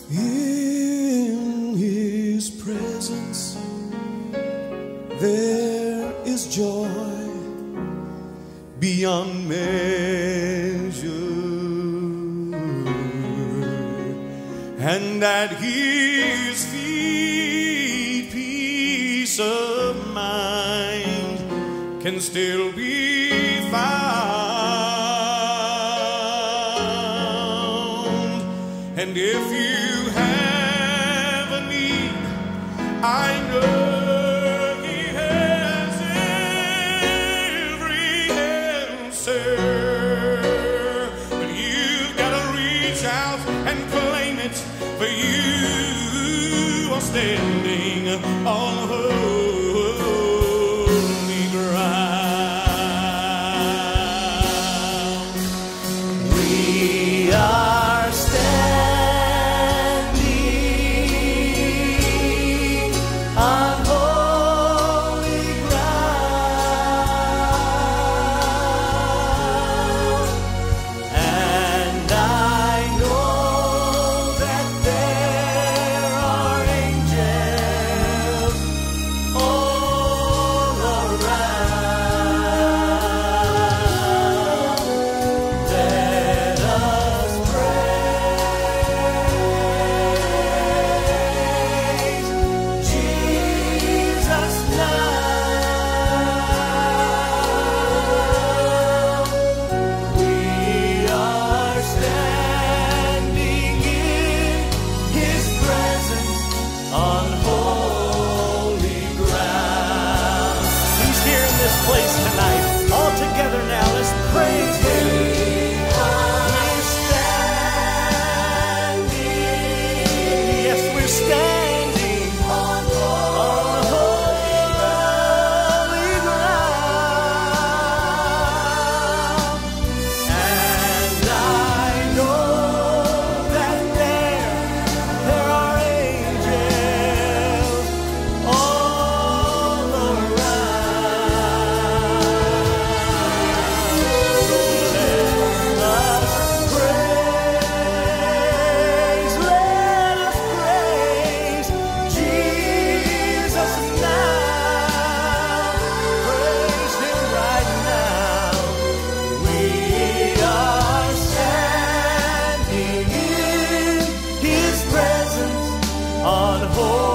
In His presence there is joy beyond measure, and at His feet peace of mind can still be found. And if you have a need, I know He has every answer, but you've got to reach out and claim it, for you are standing on holy ground. We are standing on holy ground, and I know that there are angels all around. Let us praise Jesus now. We are standing in His presence on holy ground. He's here in this place tonight. All together now, let's praise Him. We're standing. Yes, we're standing on holy ground. And I know that there are angels all around. Let us praise Jesus now. Praise Him right now. We are standing in His presence on holy